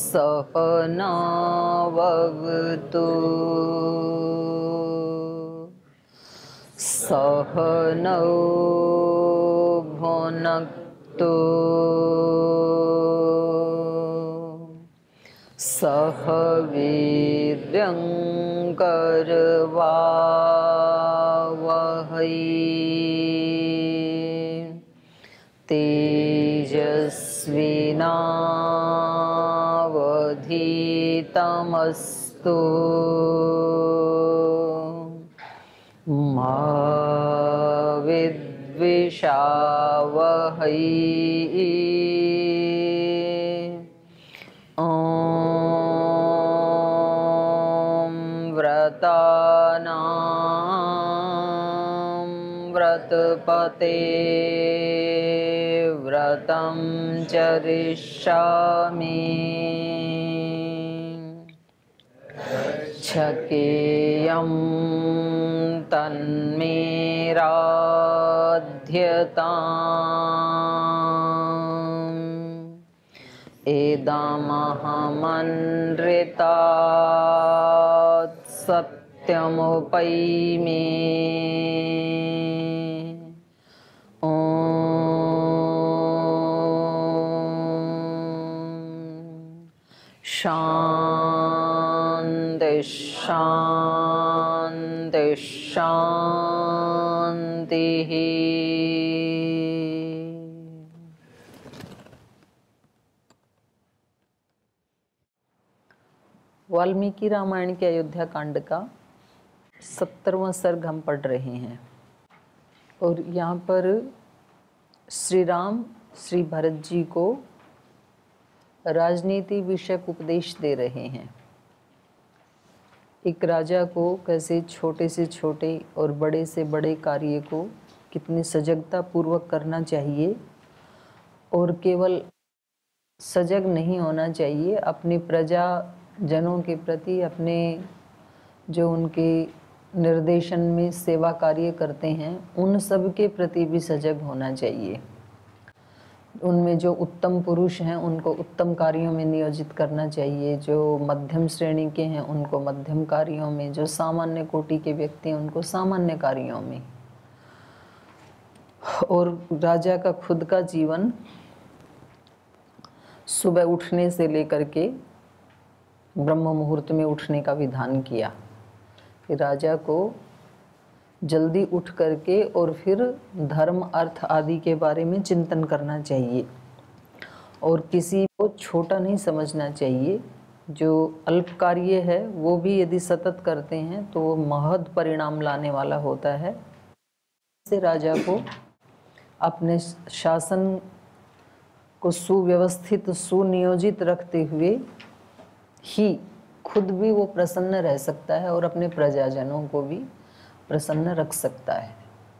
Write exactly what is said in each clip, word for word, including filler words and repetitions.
सहनाववतु सहनौ भुनक्तु सह वीर्यं करवावहै तेजस्विनावधीतमस्तु मा विद्विषावहै। ॐ व्रतानां व्रतपते व्रतं चरिष्यामि छकेयं तन्मे राध्यताम् एदामहमनृतात् सत्यमुपैमि। ॐ शान्ति शान्ति शान्तिः। वाल्मीकि रामायण के अयोध्या कांड का सत्तरवां सर्ग हम पढ़ रहे हैं और यहाँ पर श्री राम श्री भरत जी को राजनीति विषयक उपदेश दे रहे हैं। एक राजा को कैसे छोटे से छोटे और बड़े से बड़े कार्य को कितनी सजगता पूर्वक करना चाहिए और केवल सजग नहीं होना चाहिए, अपनी प्रजा जनों के प्रति, अपने जो उनके निर्देशन में सेवा कार्य करते हैं उन सब के प्रति भी सजग होना चाहिए। उनमें जो उत्तम पुरुष हैं उनको उत्तम कार्यों में नियोजित करना चाहिए, जो मध्यम श्रेणी के हैं उनको मध्यम कार्यों में, जो सामान्य कोटि के व्यक्ति हैं उनको सामान्य कार्यों में। और राजा का खुद का जीवन सुबह उठने से लेकर के ब्रह्म मुहूर्त में उठने का विधान किया कि राजा को जल्दी उठ करके और फिर धर्म अर्थ आदि के बारे में चिंतन करना चाहिए और किसी को छोटा नहीं समझना चाहिए। जो अल्प कार्य है वो भी यदि सतत करते हैं तो वो महद परिणाम लाने वाला होता है। से राजा को अपने शासन को सुव्यवस्थित सुनियोजित रखते हुए ही खुद भी वो प्रसन्न रह सकता है और अपने प्रजाजनों को भी प्रसन्न रख सकता है,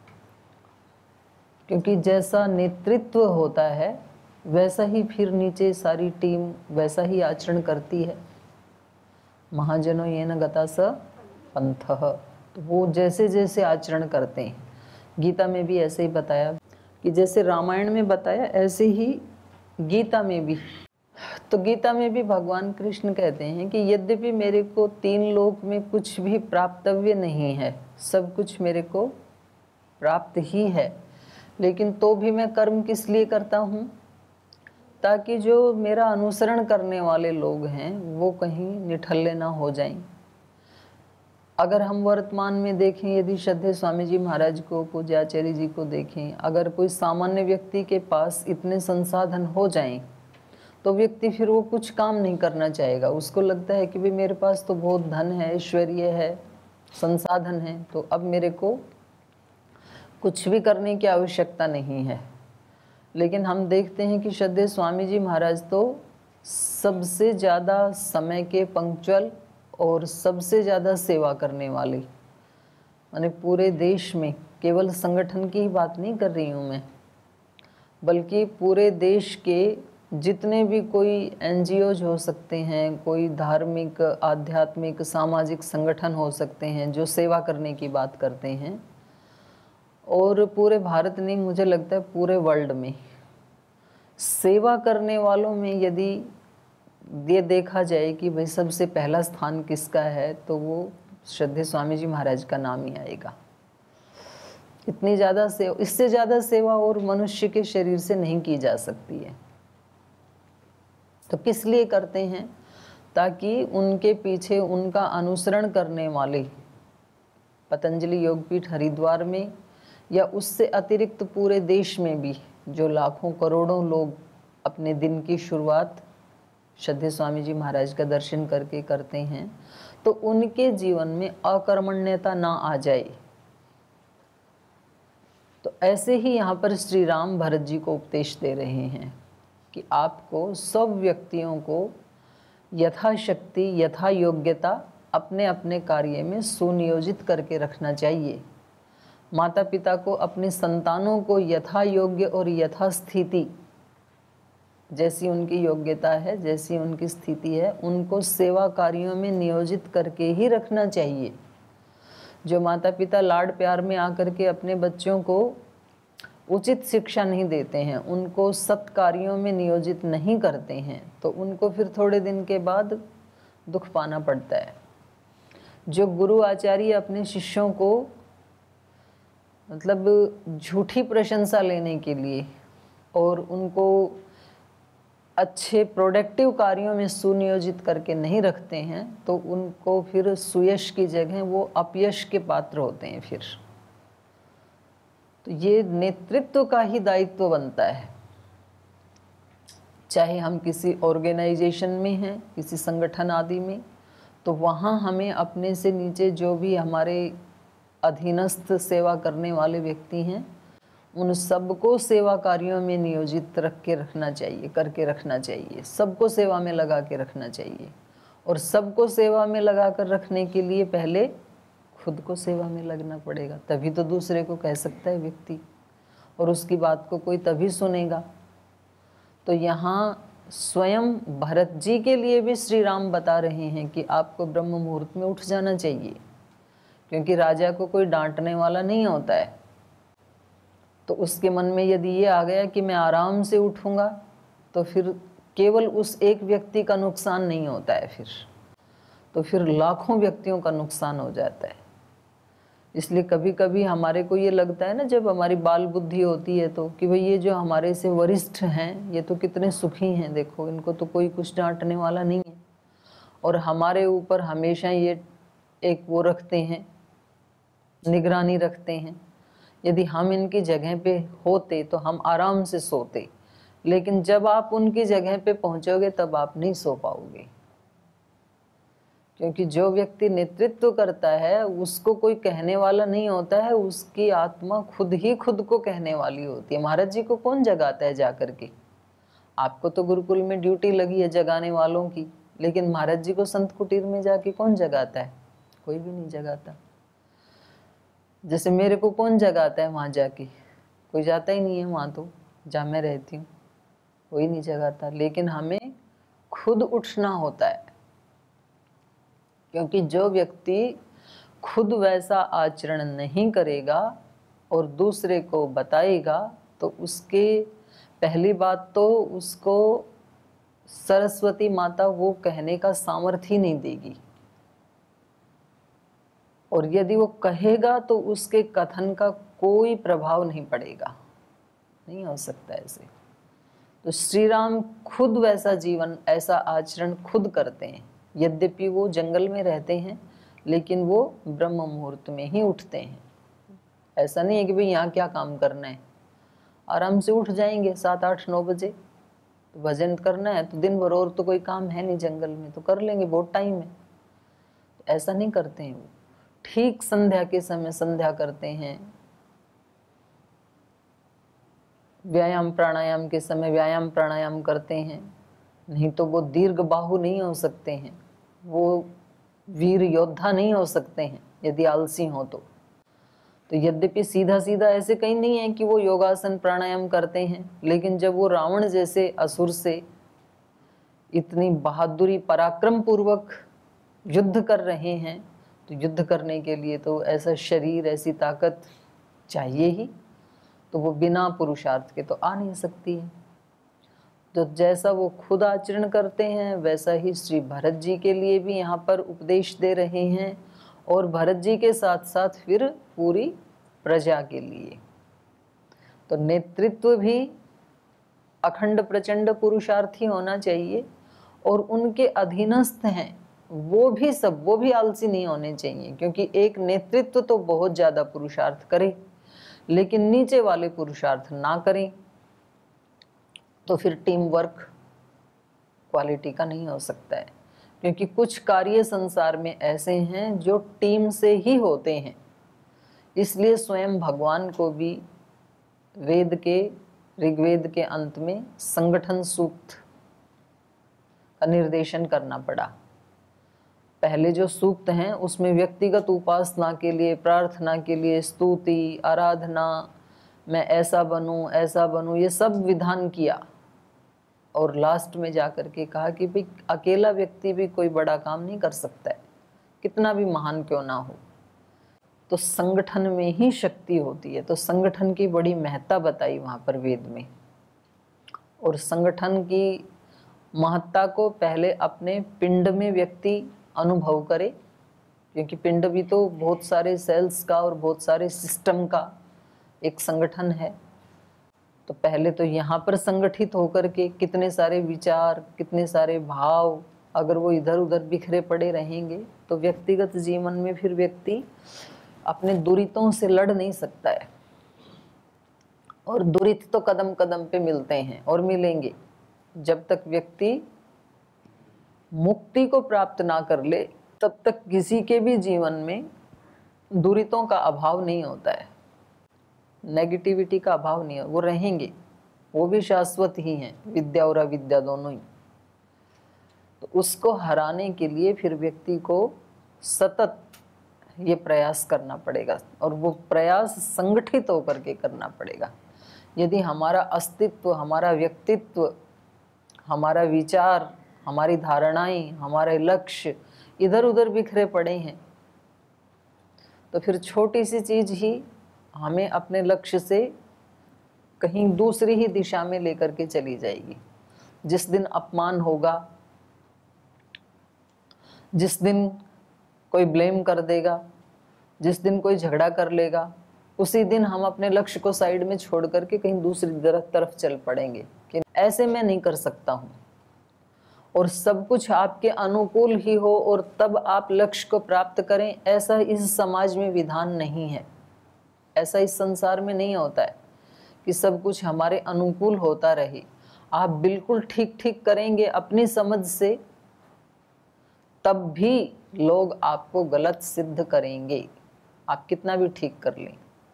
क्योंकि जैसा नेतृत्व होता है वैसा ही फिर नीचे सारी टीम वैसा ही आचरण करती है। महाजनों ये न गता स पंथः, तो वो जैसे जैसे आचरण करते हैं। गीता में भी ऐसे ही बताया कि जैसे रामायण में बताया ऐसे ही गीता में भी। तो गीता में भी भगवान कृष्ण कहते हैं कि यद्यपि मेरे को तीन लोक में कुछ भी प्राप्तव्य नहीं है, सब कुछ मेरे को प्राप्त ही है, लेकिन तो भी मैं कर्म किस लिए करता हूँ, ताकि जो मेरा अनुसरण करने वाले लोग हैं वो कहीं निठल्ले ना हो जाएं। अगर हम वर्तमान में देखें, यदि श्रद्धेय स्वामी जी महाराज को, पूज्याचार्य जी को देखें, अगर कोई सामान्य व्यक्ति के पास इतने संसाधन हो जाएं तो व्यक्ति फिर वो कुछ काम नहीं करना चाहेगा। उसको लगता है कि भाई मेरे पास तो बहुत धन है, ऐश्वर्य है, संसाधन है, तो अब मेरे को कुछ भी करने की आवश्यकता नहीं है। लेकिन हम देखते हैं कि श्रद्धेय स्वामी जी महाराज तो सबसे ज़्यादा समय के पंक्चुअल और सबसे ज़्यादा सेवा करने वाले, माने पूरे देश में, केवल संगठन की ही बात नहीं कर रही हूँ मैं, बल्कि पूरे देश के जितने भी कोई एनजीओज हो सकते हैं, कोई धार्मिक आध्यात्मिक सामाजिक संगठन हो सकते हैं जो सेवा करने की बात करते हैं, और पूरे भारत नहीं, मुझे लगता है पूरे वर्ल्ड में सेवा करने वालों में यदि ये देखा जाए कि भाई सबसे पहला स्थान किसका है, तो वो श्रद्धेय स्वामी जी महाराज का नाम ही आएगा। इतनी ज़्यादा सेवा, इससे ज़्यादा सेवा और मनुष्य के शरीर से नहीं की जा सकती है। तो किस लिए करते हैं? ताकि उनके पीछे उनका अनुसरण करने वाले पतंजलि योगपीठ हरिद्वार में या उससे अतिरिक्त पूरे देश में भी जो लाखों करोड़ों लोग अपने दिन की शुरुआत श्रद्धेय स्वामी जी महाराज का दर्शन करके करते हैं, तो उनके जीवन में अकर्मण्यता ना आ जाए। तो ऐसे ही यहाँ पर श्री राम भरत जी को उपदेश दे रहे हैं कि आपको सब व्यक्तियों को यथाशक्ति यथा योग्यता अपने अपने कार्य में सुनियोजित करके रखना चाहिए। माता पिता को अपने संतानों को यथा योग्य और यथास्थिति, जैसी उनकी योग्यता है, जैसी उनकी स्थिति है, उनको सेवा कार्यों में नियोजित करके ही रखना चाहिए। जो माता पिता लाड प्यार में आकर के अपने बच्चों को उचित शिक्षा नहीं देते हैं, उनको सत्कार्यों में नियोजित नहीं करते हैं, तो उनको फिर थोड़े दिन के बाद दुख पाना पड़ता है। जो गुरु आचार्य अपने शिष्यों को मतलब झूठी प्रशंसा लेने के लिए और उनको अच्छे प्रोडक्टिव कार्यों में सुनियोजित करके नहीं रखते हैं, तो उनको फिर सुयश की जगह वो अपयश के पात्र होते हैं फिर। तो ये नेतृत्व का ही दायित्व बनता है। चाहे हम किसी ऑर्गेनाइजेशन में हैं, किसी संगठन आदि में, तो वहाँ हमें अपने से नीचे जो भी हमारे अधीनस्थ सेवा करने वाले व्यक्ति हैं, उन सबको सेवा कार्यों में नियोजित रख के रखना चाहिए, करके रखना चाहिए। सबको सेवा में लगा के रखना चाहिए। और सबको सेवा में लगा कर रखने के लिए पहले खुद को सेवा में लगना पड़ेगा, तभी तो दूसरे को कह सकता है व्यक्ति, और उसकी बात को कोई तभी सुनेगा। तो यहाँ स्वयं भरत जी के लिए भी श्री राम बता रहे हैं कि आपको ब्रह्म मुहूर्त में उठ जाना चाहिए, क्योंकि राजा को कोई डांटने वाला नहीं होता है। तो उसके मन में यदि ये आ गया कि मैं आराम से उठूंगा, तो फिर केवल उस एक व्यक्ति का नुकसान नहीं होता है, फिर तो फिर लाखों व्यक्तियों का नुकसान हो जाता है। इसलिए कभी कभी हमारे को ये लगता है ना, जब हमारी बाल बुद्धि होती है, तो कि भाई ये जो हमारे से वरिष्ठ हैं ये तो कितने सुखी हैं, देखो इनको तो कोई कुछ डांटने वाला नहीं है, और हमारे ऊपर हमेशा ये एक वो रखते हैं, निगरानी रखते हैं। यदि हम इनकी जगह पे होते तो हम आराम से सोते, लेकिन जब आप उनकी जगह पे पहुंचोगे तब आप नहीं सो पाओगे, क्योंकि जो व्यक्ति नेतृत्व करता है उसको कोई कहने वाला नहीं होता है, उसकी आत्मा खुद ही खुद को कहने वाली होती है। महाराज जी को कौन जगाता है जाकर के? आपको तो गुरुकुल में ड्यूटी लगी है जगाने वालों की, लेकिन महाराज जी को संत कुटीर में जाके कौन जगाता है? कोई भी नहीं जगाता। जैसे मेरे को कौन जगाता है वहाँ जाके? कोई जाता ही नहीं है वहाँ, तो जहाँ मैं रहती हूँ कोई नहीं जगाता। लेकिन हमें खुद उठना होता है, क्योंकि जो व्यक्ति खुद वैसा आचरण नहीं करेगा और दूसरे को बताएगा, तो उसके पहली बात तो उसको सरस्वती माता वो कहने का सामर्थ्य ही नहीं देगी, और यदि वो कहेगा तो उसके कथन का कोई प्रभाव नहीं पड़ेगा, नहीं हो सकता ऐसे। तो श्री राम खुद वैसा जीवन, ऐसा आचरण खुद करते हैं। यद्यपि वो जंगल में रहते हैं, लेकिन वो ब्रह्म मुहूर्त में ही उठते हैं। ऐसा नहीं है कि भाई यहाँ क्या काम करना है, आराम से उठ जाएंगे सात आठ नौ बजे, तो भजन करना है तो दिन भर और तो कोई काम है नहीं जंगल में, तो कर लेंगे, बहुत टाइम है। तो ऐसा नहीं करते हैं वो। ठीक संध्या के समय संध्या करते हैं, व्यायाम प्राणायाम के समय व्यायाम प्राणायाम करते हैं। नहीं तो वो दीर्घ बाहु नहीं हो सकते हैं, वो वीर योद्धा नहीं हो सकते हैं यदि आलसी हो तो। तो यद्यपि सीधा सीधा ऐसे कहीं नहीं है कि वो योगासन प्राणायाम करते हैं, लेकिन जब वो रावण जैसे असुर से इतनी बहादुरी पराक्रम पूर्वक युद्ध कर रहे हैं, तो युद्ध करने के लिए तो ऐसा शरीर, ऐसी ताकत चाहिए ही, तो वो बिना पुरुषार्थ के तो आ नहीं सकती है। तो जैसा वो खुद आचरण करते हैं वैसा ही श्री भरत जी के लिए भी यहाँ पर उपदेश दे रहे हैं, और भरत जी के साथ साथ फिर पूरी प्रजा के लिए। तो नेतृत्व भी अखंड प्रचंड पुरुषार्थी होना चाहिए, और उनके अधीनस्थ हैं वो भी सब वो भी आलसी नहीं होने चाहिए, क्योंकि एक नेतृत्व तो बहुत ज़्यादा पुरुषार्थ करे लेकिन नीचे वाले पुरुषार्थ ना करें तो फिर टीम वर्क क्वालिटी का नहीं हो सकता है। क्योंकि कुछ कार्य संसार में ऐसे हैं जो टीम से ही होते हैं, इसलिए स्वयं भगवान को भी वेद के ऋग्वेद के अंत में संगठन सूक्त का निर्देशन करना पड़ा। पहले जो सूक्त हैं उसमें व्यक्तिगत उपासना के लिए, प्रार्थना के लिए, स्तुति, आराधना, मैं ऐसा बनूं ऐसा बनूं, ये सब विधान किया, और लास्ट में जाकर के कहा कि भाई अकेला व्यक्ति भी कोई बड़ा काम नहीं कर सकता है, कितना भी महान क्यों ना हो। तो संगठन में ही शक्ति होती है। तो संगठन की बड़ी महत्ता बताई वहाँ पर वेद में, और संगठन की महत्ता को पहले अपने पिंड में व्यक्ति अनुभव करे, क्योंकि पिंड भी तो बहुत सारे सेल्स का और बहुत सारे सिस्टम का एक संगठन है। तो पहले तो यहाँ पर संगठित होकर के कितने सारे विचार, कितने सारे भाव अगर वो इधर उधर बिखरे पड़े रहेंगे तो व्यक्तिगत जीवन में फिर व्यक्ति अपने दुरितों से लड़ नहीं सकता है। और दुरित तो कदम कदम पे मिलते हैं और मिलेंगे। जब तक व्यक्ति मुक्ति को प्राप्त ना कर ले तब तक किसी के भी जीवन में दुरितों का अभाव नहीं होता है, नेगेटिविटी का अभाव नहीं है। वो रहेंगे, वो भी शाश्वत ही हैं, विद्या और अविद्या दोनों ही। तो उसको हराने के लिए फिर व्यक्ति को सतत ये प्रयास करना पड़ेगा, और वो प्रयास संगठित होकर के करना पड़ेगा। यदि हमारा अस्तित्व, हमारा व्यक्तित्व, हमारा विचार, हमारी धारणाएं, हमारे लक्ष्य इधर उधर बिखरे पड़े हैं तो फिर छोटी सी चीज ही हमें अपने लक्ष्य से कहीं दूसरी ही दिशा में लेकर के चली जाएगी। जिस दिन अपमान होगा, जिस दिन कोई ब्लेम कर देगा, जिस दिन कोई झगड़ा कर लेगा, उसी दिन हम अपने लक्ष्य को साइड में छोड़ करके कहीं दूसरी तरफ चल पड़ेंगे कि ऐसे मैं नहीं कर सकता हूँ, और सब कुछ आपके अनुकूल ही हो और तब आप लक्ष्य को प्राप्त करें, ऐसा इस समाज में विधान नहीं है। ऐसा इस संसार में नहीं होता है कि सब कुछ हमारे अनुकूल होता रहे। आप बिल्कुल ठीक ठीक करेंगे अपनी समझ से, तब भी लोग आपको गलत सिद्ध करेंगे, आप कितना भी ठीक कर लें।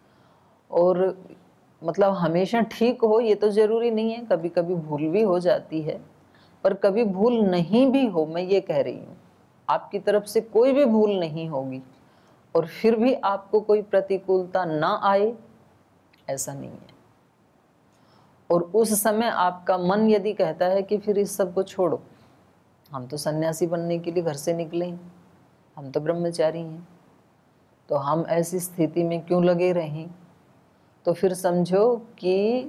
और मतलब हमेशा ठीक हो ये तो ज़रूरी नहीं है, कभी कभी भूल भी हो जाती है, पर कभी भूल नहीं भी हो, मैं ये कह रही हूँ आपकी तरफ से कोई भी भूल नहीं होगी और फिर भी आपको कोई प्रतिकूलता ना आए, ऐसा नहीं है। और उस समय आपका मन यदि कहता है कि फिर इस सब को छोड़ो, हम तो सन्यासी बनने के लिए घर से निकले हैं, हम तो ब्रह्मचारी हैं, तो हम ऐसी स्थिति में क्यों लगे रहें, तो फिर समझो कि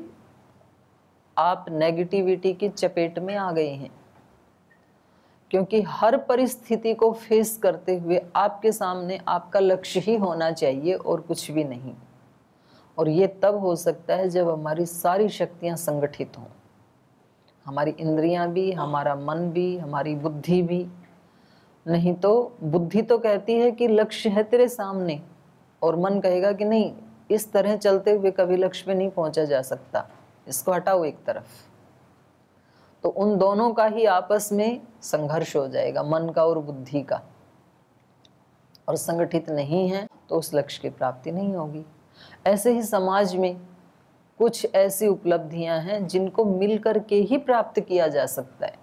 आप नेगेटिविटी की चपेट में आ गए हैं। क्योंकि हर परिस्थिति को फेस करते हुए आपके सामने आपका लक्ष्य ही होना चाहिए और कुछ भी नहीं। और ये तब हो सकता है जब हमारी सारी शक्तियां संगठित हों, हमारी इंद्रियां भी, हमारा मन भी, हमारी बुद्धि भी। नहीं तो बुद्धि तो कहती है कि लक्ष्य है तेरे सामने, और मन कहेगा कि नहीं, इस तरह चलते हुए कभी लक्ष्य पे नहीं पहुंचा जा सकता, इसको हटाओ एक तरफ। तो उन दोनों का ही आपस में संघर्ष हो जाएगा, मन का और बुद्धि का, और संगठित नहीं है तो उस लक्ष्य की प्राप्ति नहीं होगी। ऐसे ही समाज में कुछ ऐसी उपलब्धियां हैं जिनको मिलकर के ही प्राप्त किया जा सकता है,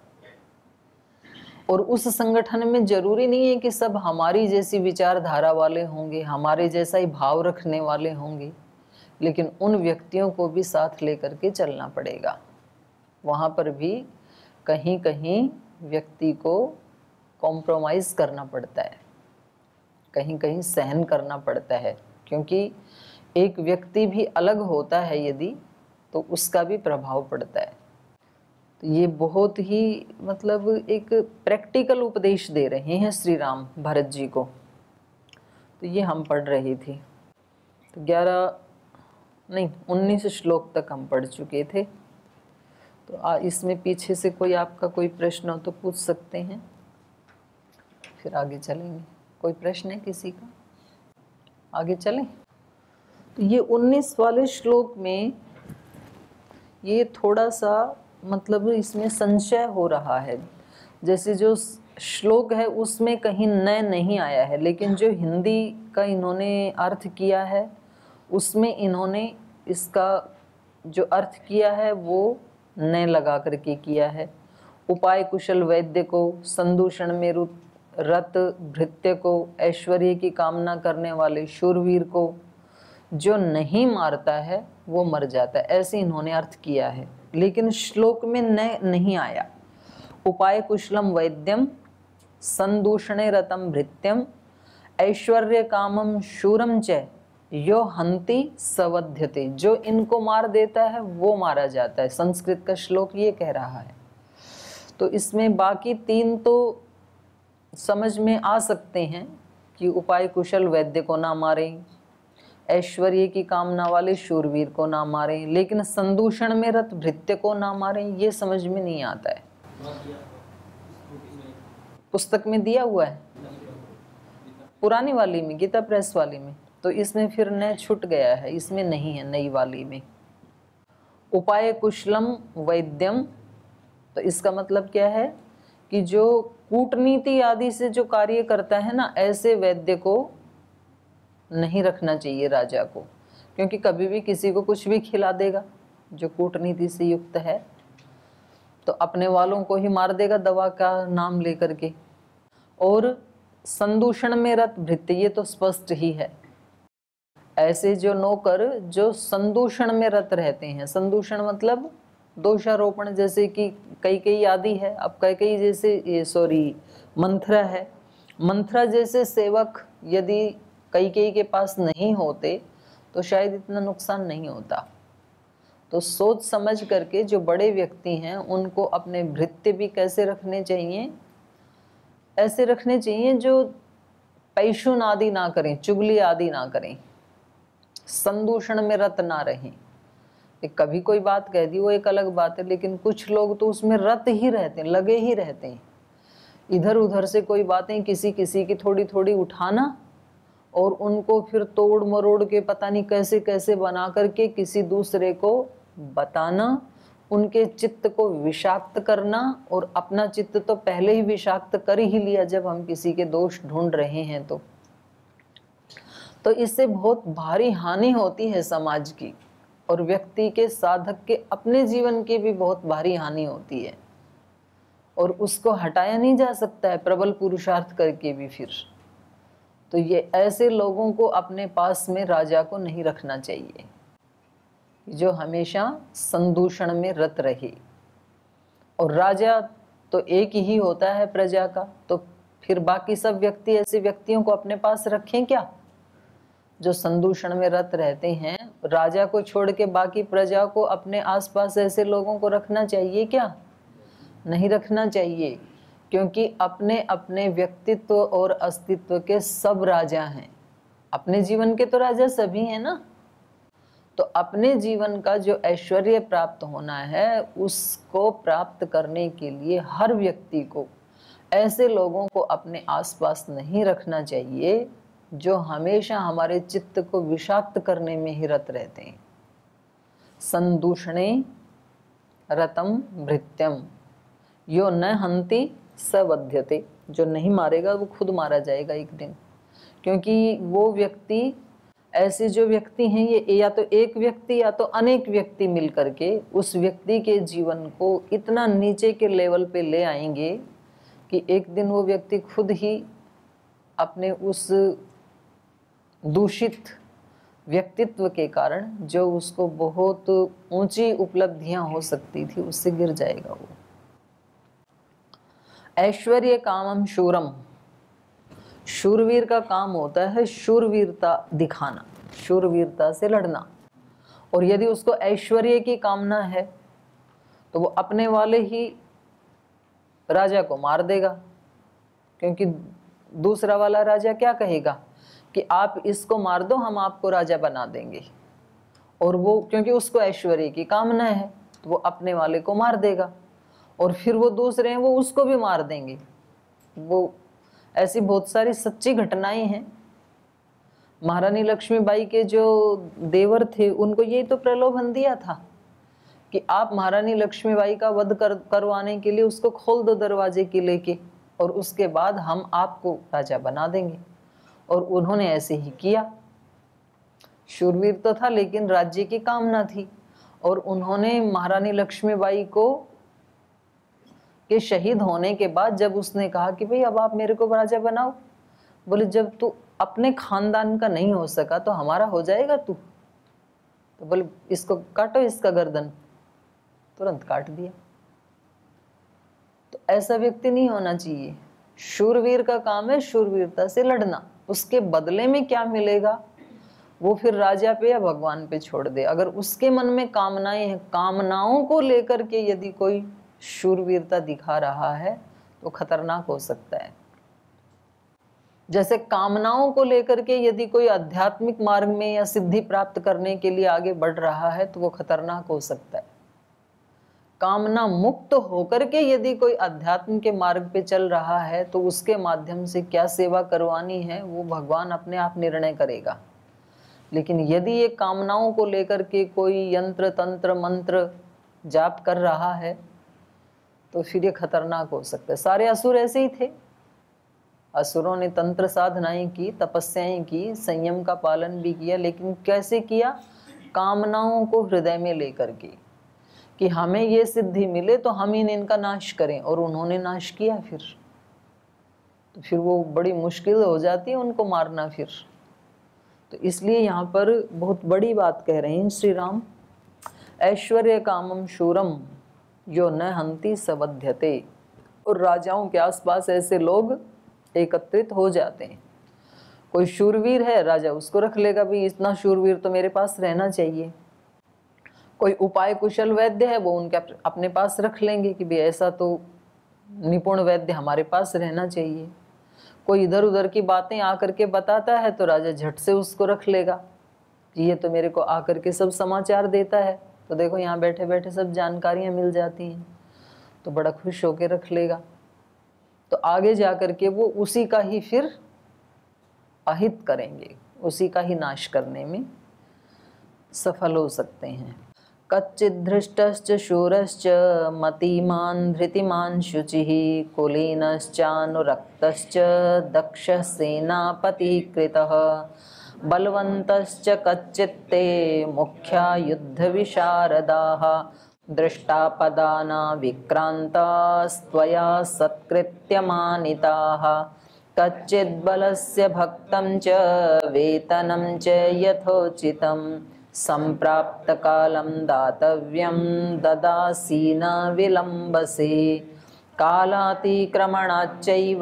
और उस संगठन में जरूरी नहीं है कि सब हमारी जैसी विचारधारा वाले होंगे, हमारे जैसा ही भाव रखने वाले होंगे, लेकिन उन व्यक्तियों को भी साथ लेकर के चलना पड़ेगा। वहाँ पर भी कहीं कहीं व्यक्ति को कॉम्प्रोमाइज़ करना पड़ता है, कहीं कहीं सहन करना पड़ता है, क्योंकि एक व्यक्ति भी अलग होता है यदि, तो उसका भी प्रभाव पड़ता है। तो ये बहुत ही मतलब एक प्रैक्टिकल उपदेश दे रहे हैं श्री राम भरत जी को। तो ये हम पढ़ रही थी। तो ग्यारह नहीं उन्नीस श्लोक तक हम पढ़ चुके थे। तो आ, इसमें पीछे से कोई आपका कोई प्रश्न हो तो पूछ सकते हैं, फिर आगे चलेंगे। कोई प्रश्न है किसी का? आगे चलें। तो ये उन्नीस वाले श्लोक में ये थोड़ा सा मतलब इसमें संशय हो रहा है। जैसे जो श्लोक है उसमें कहीं न नहीं आया है, लेकिन जो हिंदी का इन्होंने अर्थ किया है उसमें इन्होंने इसका जो अर्थ किया है वो न लगा करके किया है। उपाय कुशल वैद्य को, संदूषण में रत भृत्य को, ऐश्वर्य की कामना करने वाले शूरवीर को जो नहीं मारता है वो मर जाता है, ऐसे इन्होंने अर्थ किया है। लेकिन श्लोक में न नहीं आया। उपाय कुशलम वैद्यम संदूषणे रतम भृत्यम ऐश्वर्य कामम शूरम च यो हंति सवध्यते, जो इनको मार देता है वो मारा जाता है। संस्कृत का श्लोक ये कह रहा है। तो इसमें बाकी तीन तो समझ में आ सकते हैं कि उपाय कुशल वैद्य को ना मारें, ऐश्वर्य की कामना वाले शूरवीर को ना मारें, लेकिन संदूषण में रत भृत्य को ना मारें, ये समझ में नहीं आता है। पुस्तक में दिया हुआ है पुरानी वाली में, गीता प्रेस वाली में, तो इसमें फिर न छूट गया है, इसमें नहीं है नई वाली में। उपाय कुशलम वैद्यम, तो इसका मतलब क्या है कि जो कूटनीति आदि से जो कार्य करता है ना, ऐसे वैद्य को नहीं रखना चाहिए राजा को, क्योंकि कभी भी किसी को कुछ भी खिला देगा जो कूटनीति से युक्त है, तो अपने वालों को ही मार देगा दवा का नाम लेकर के। और संदूषण में रत भृत्य, ये तो स्पष्ट ही है। ऐसे जो नौकर जो संदूषण में रत रहते हैं, संदूषण मतलब दोषारोपण, जैसे कि कई कई आदि है, अब कई कई जैसे ये सॉरी मंथरा है, मंथरा जैसे सेवक यदि कई कई के पास नहीं होते तो शायद इतना नुकसान नहीं होता। तो सोच समझ करके जो बड़े व्यक्ति हैं उनको अपने भृत्य भी कैसे रखने चाहिए, ऐसे रखने चाहिए जो पैशुन आदि ना करें, चुगली आदि ना करें, संदूषण में रत ना रहें। कभी कोई बात कह दी वो एक अलग बात है, लेकिन कुछ लोग तो उसमें रत ही रहते हैं, लगे ही रहते हैं। इधर उधर से कोई बातें किसी किसी की थोड़ी थोड़ी उठाना और उनको फिर तोड़ मरोड़ के पता नहीं कैसे कैसे बना करके किसी दूसरे को बताना, उनके चित्त को विषाक्त करना, और अपना चित्त तो पहले ही विषाक्त कर ही लिया जब हम किसी के दोष ढूंढ रहे हैं। तो तो इससे बहुत भारी हानि होती है समाज की, और व्यक्ति के साधक के अपने जीवन की भी बहुत भारी हानि होती है, और उसको हटाया नहीं जा सकता है प्रबल पुरुषार्थ करके भी। फिर तो ये ऐसे लोगों को अपने पास में राजा को नहीं रखना चाहिए, जो हमेशा संदूषण में रत रहे। और राजा तो एक ही होता है प्रजा का, तो फिर बाकी सब व्यक्ति ऐसे व्यक्तियों को अपने पास रखें क्या, जो संदूषण में रत रहते हैं। राजा को छोड़ के बाकी प्रजा को अपने आसपास ऐसे लोगों को रखना चाहिए क्या? नहीं रखना चाहिए, क्योंकि अपने अपने व्यक्तित्व और अस्तित्व के सब राजा हैं। अपने जीवन के तो राजा सभी हैं ना। तो अपने जीवन का जो ऐश्वर्य प्राप्त होना है उसको प्राप्त करने के लिए हर व्यक्ति को ऐसे लोगों को अपने आसपास नहीं रखना चाहिए जो हमेशा हमारे चित्त को विषाक्त करने में ही रत रहते हैं। संदूषणे रतम भृत्यम यो न हंति सवध्यते, जो नहीं मारेगा वो खुद मारा जाएगा एक दिन। क्योंकि वो व्यक्ति, ऐसे जो व्यक्ति हैं ये या तो एक व्यक्ति या तो अनेक व्यक्ति मिल करके उस व्यक्ति के जीवन को इतना नीचे के लेवल पे ले आएंगे कि एक दिन वो व्यक्ति खुद ही अपने उस दूषित व्यक्तित्व के कारण, जो उसको बहुत ऊंची उपलब्धियां हो सकती थी, उससे गिर जाएगा वो। ऐश्वर्य कामम शूरम, शूरवीर का काम होता है शूरवीरता दिखाना, शूरवीरता से लड़ना। और यदि उसको ऐश्वर्य की कामना है तो वो अपने वाले ही राजा को मार देगा, क्योंकि दूसरा वाला राजा क्या कहेगा कि आप इसको मार दो, हम आपको राजा बना देंगे। और वो क्योंकि उसको ऐश्वर्य की कामना है तो वो अपने वाले को मार देगा, और फिर वो दूसरे हैं वो उसको भी मार देंगे। वो ऐसी बहुत सारी सच्ची घटनाएं हैं। महारानी लक्ष्मीबाई के जो देवर थे उनको यही तो प्रलोभन दिया था कि आप महारानी लक्ष्मीबाई का वध कर करवाने के लिए उसको खोल दो दरवाजे के लेके, और उसके बाद हम आपको राजा बना देंगे। और उन्होंने ऐसे ही किया। शूरवीर तो था लेकिन राज्य की कामना थी, और उन्होंने महारानी लक्ष्मीबाई को के शहीद होने के बाद जब उसने कहा कि भाई अब आप मेरे को राजा बनाओ, बोले जब तू अपने खानदान का नहीं हो सका तो हमारा हो जाएगा तू? तो बोले इसको काटो, इसका गर्दन। तुरंत काट दिया। तो ऐसा व्यक्ति नहीं होना चाहिए। शूरवीर का काम है शूरवीरता से लड़ना, उसके बदले में क्या मिलेगा वो फिर राजा पे या भगवान पे छोड़ दे। अगर उसके मन में कामनाएं हैं, कामनाओं को लेकर के यदि कोई शूरवीरता दिखा रहा है तो खतरनाक हो सकता है। जैसे कामनाओं को लेकर के यदि कोई आध्यात्मिक मार्ग में या सिद्धि प्राप्त करने के लिए आगे बढ़ रहा है तो वो खतरनाक हो सकता है। कामना मुक्त होकर के यदि कोई अध्यात्म के मार्ग पे चल रहा है तो उसके माध्यम से क्या सेवा करवानी है वो भगवान अपने आप निर्णय करेगा। लेकिन यदि ये कामनाओं को लेकर के कोई यंत्र तंत्र मंत्र जाप कर रहा है तो फिर ये खतरनाक हो सकता है। सारे असुर ऐसे ही थे। असुरों ने तंत्र साधनाएं की, तपस्याएं की, संयम का पालन भी किया, लेकिन कैसे किया? कामनाओं को हृदय में लेकर के कि हमें ये सिद्धि मिले तो हम इन इनका नाश करें, और उन्होंने नाश किया। फिर तो फिर वो बड़ी मुश्किल हो जाती है उनको मारना फिर। तो इसलिए यहाँ पर बहुत बड़ी बात कह रहे हैं श्री राम, ऐश्वर्य कामम शूरम यो न हंति सवध्यते। और राजाओं के आसपास ऐसे लोग एकत्रित हो जाते हैं। कोई शूरवीर है, राजा उसको रख लेगा, भी इतना शूरवीर तो मेरे पास रहना चाहिए। कोई उपाय कुशल वैद्य है, वो उनके अपने पास रख लेंगे कि भी ऐसा तो निपुण वैद्य हमारे पास रहना चाहिए। कोई इधर उधर की बातें आकर के बताता है तो राजा झट से उसको रख लेगा कि ये तो मेरे को आकर के सब समाचार देता है, तो देखो यहाँ बैठे बैठे सब जानकारियाँ मिल जाती हैं, तो बड़ा खुश होकर रख लेगा। तो आगे जा कर के वो उसी का ही फिर अहित करेंगे, उसी का ही नाश करने में सफल हो सकते हैं। कच्चिद्धृष्टश्च शूरश्च मतिमान् धृतिमान् शुचिः कुलीनश्चानुरक्तश्च दक्षः सेनापतिकृतः बलवन्तश्च कच्चित्ते मुख्या युद्धविशारदाः दृष्टापदाना विक्रान्तास्त्वया सत्कृत्यमानिताः कच्चिद्बलस्य भक्तं च वेतनं च यथोचितं सम्प्राप्तकालं दातव्यं ददासि न विलम्बसे कालातिक्रमणाच्चैव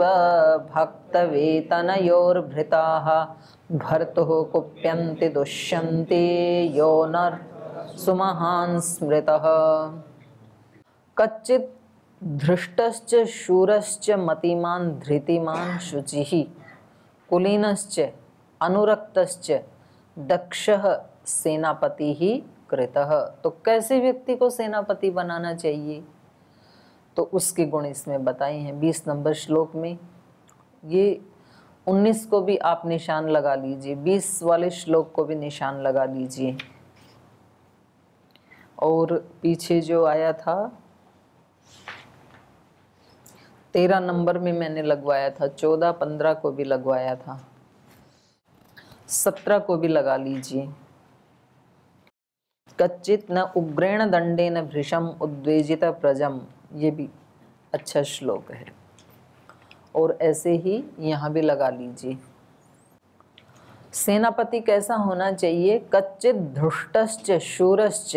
भक्तवेतनयोर्भृताः भर्तुः कुप्यन्ति दुष्यन्ति यो नर सुमहान् स्मृतः। कच्चित् धृष्टश्च शूरश्च मतिमान् धृतिमान् शुचिः कुलीनश्च अनुरक्तश्च दक्षः सेनापति ही कृतः। तो कैसे व्यक्ति को सेनापति बनाना चाहिए तो उसके गुण इसमें बताए हैं बीस नंबर श्लोक में। ये उन्नीस को भी आप निशान लगा लीजिए, बीस वाले श्लोक को भी निशान लगा लीजिए, और पीछे जो आया था तेरह नंबर में मैंने लगवाया था, चौदह पंद्रह को भी लगवाया था, सत्रह को भी लगा लीजिए। कच्चित न उग्रेण दंडेन भृशम उद्वेजित प्रजम, ये भी अच्छा श्लोक है। और ऐसे ही यहाँ भी लगा लीजिए। सेनापति कैसा होना चाहिए? कच्चित धृष्टश्च शूरश्च।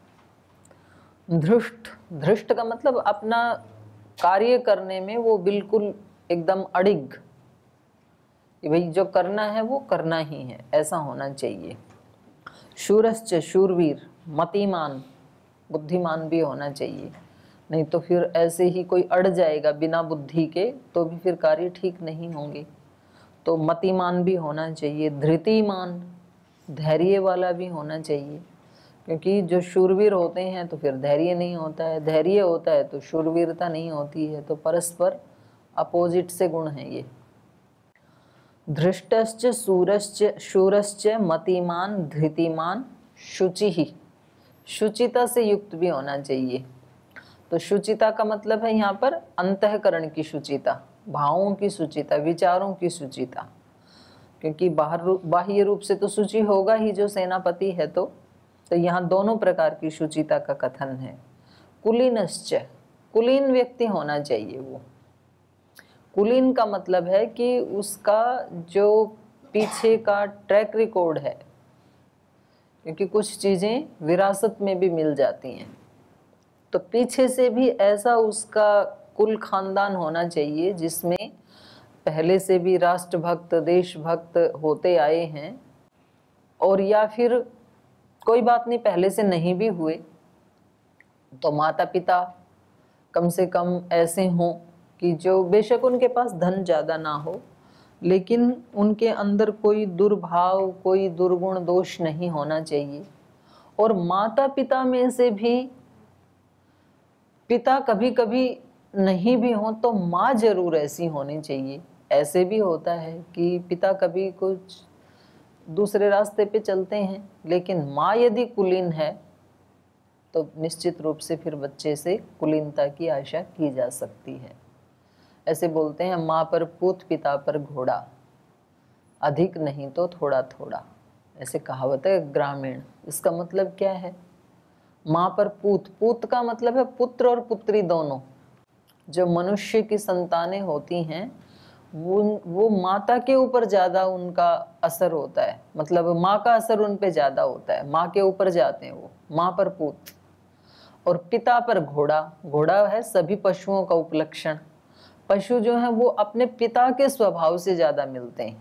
धृष्ट, धृष्ट का मतलब अपना कार्य करने में वो बिल्कुल एकदम अड़िग, कि भाई जो करना है वो करना ही है, ऐसा होना चाहिए। शूरश्च शूरवीर, मतिमान बुद्धिमान भी होना चाहिए। नहीं तो फिर ऐसे ही कोई अड़ जाएगा बिना बुद्धि के, तो भी फिर कार्य ठीक नहीं होंगे। तो मतिमान भी होना चाहिए, धृतिमान, धैर्य वाला भी होना चाहिए, क्योंकि जो शूरवीर होते हैं तो फिर धैर्य नहीं होता है, धैर्य होता है तो शूरवीरता नहीं होती है, तो परस्पर अपोजिट से गुण हैं ये। धृष्टश्च सूरश्च शूरश्च मतिमान धृतिमान शुचि ही, शुचिता से युक्त भी होना चाहिए। तो शुचिता का मतलब है यहाँ पर अंतःकरण की शुचिता, भावों की शुचिता, विचारों की शुचिता, क्योंकि बाहर बाह्य रूप से तो शुचि होगा ही जो सेनापति है, तो तो यहाँ दोनों प्रकार की शुचिता का कथन है। कुलीनश्च, कुलीन व्यक्ति होना चाहिए। वो कुलीन का मतलब है कि उसका जो पीछे का ट्रैक रिकॉर्ड है, क्योंकि कुछ चीज़ें विरासत में भी मिल जाती हैं, तो पीछे से भी ऐसा उसका कुल खानदान होना चाहिए जिसमें पहले से भी राष्ट्रभक्त देशभक्त होते आए हैं, और या फिर कोई बात नहीं पहले से नहीं भी हुए तो माता पिता कम से कम ऐसे हों कि जो बेशक उनके पास धन ज़्यादा ना हो, लेकिन उनके अंदर कोई दुर्भाव कोई दुर्गुण दोष नहीं होना चाहिए। और माता पिता में से भी पिता कभी कभी नहीं भी हो तो माँ जरूर ऐसी होनी चाहिए। ऐसे भी होता है कि पिता कभी कुछ दूसरे रास्ते पे चलते हैं, लेकिन माँ यदि कुलीन है तो निश्चित रूप से फिर बच्चे से कुलीनता की आशा की जा सकती है। ऐसे बोलते हैं, माँ पर पूत पिता पर घोड़ा, अधिक नहीं तो थोड़ा थोड़ा, ऐसे कहावत है ग्रामीण। इसका मतलब क्या है? माँ पर पूत, पूत का मतलब है पुत्र और पुत्री दोनों। जो मनुष्य की संतानें होती हैं वो वो माता के ऊपर ज़्यादा उनका असर होता है, मतलब माँ का असर उन पे ज़्यादा होता है, माँ के ऊपर जाते हैं वो, माँ पर पूत। और पिता पर घोड़ा, घोड़ा है सभी पशुओं का उपलक्षण। पशु जो है वो अपने पिता के स्वभाव से ज़्यादा मिलते हैं,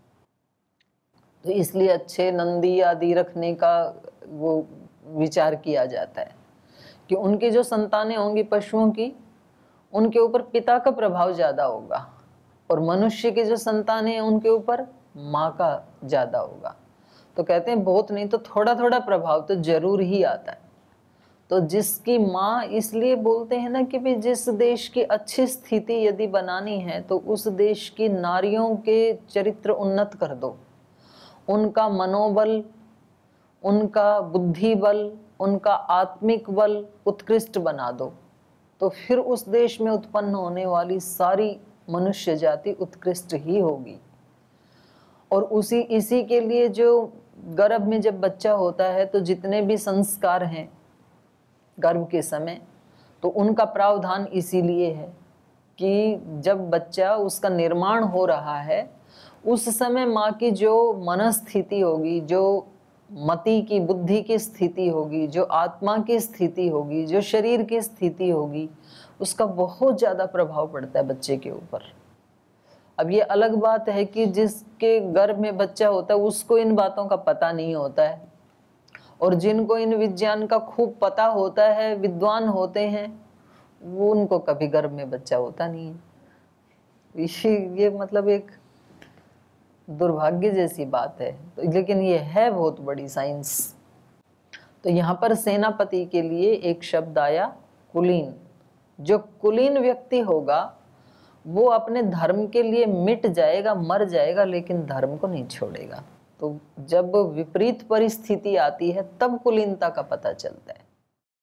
तो इसलिए अच्छे नंदी आदि रखने का वो विचार किया जाता है कि उनकी जो संतानें होंगी पशुओं की, उनके ऊपर पिता का प्रभाव ज़्यादा होगा, और मनुष्य की जो संतानें हैं उनके ऊपर माँ का ज़्यादा होगा। तो कहते हैं बहुत नहीं तो थोड़ा थोड़ा प्रभाव तो जरूर ही आता है। तो जिसकी माँ, इसलिए बोलते हैं ना कि भाई जिस देश की अच्छी स्थिति यदि बनानी है तो उस देश की नारियों के चरित्र उन्नत कर दो, उनका मनोबल, उनका बुद्धि बल, उनका आत्मिक बल उत्कृष्ट बना दो, तो फिर उस देश में उत्पन्न होने वाली सारी मनुष्य जाति उत्कृष्ट ही होगी। और उसी इसी के लिए जो गर्भ में जब बच्चा होता है तो जितने भी संस्कार हैं गर्भ के समय, तो उनका प्रावधान इसीलिए है कि जब बच्चा उसका निर्माण हो रहा है उस समय माँ की जो मनस्थिति होगी, जो मति की बुद्धि की स्थिति होगी, जो आत्मा की स्थिति होगी, जो शरीर की स्थिति होगी, उसका बहुत ज़्यादा प्रभाव पड़ता है बच्चे के ऊपर। अब ये अलग बात है कि जिसके गर्भ में बच्चा होता है उसको इन बातों का पता नहीं होता है, और जिनको इन विज्ञान का खूब पता होता है, विद्वान होते हैं, वो उनको कभी गर्भ में बच्चा होता नहीं है। ये मतलब एक दुर्भाग्य जैसी बात है, तो लेकिन ये है बहुत बड़ी साइंस। तो यहाँ पर सेनापति के लिए एक शब्द आया कुलीन। जो कुलीन व्यक्ति होगा वो अपने धर्म के लिए मिट जाएगा, मर जाएगा, लेकिन धर्म को नहीं छोड़ेगा। तो जब विपरीत परिस्थिति आती है तब कुलीनता का पता चलता है।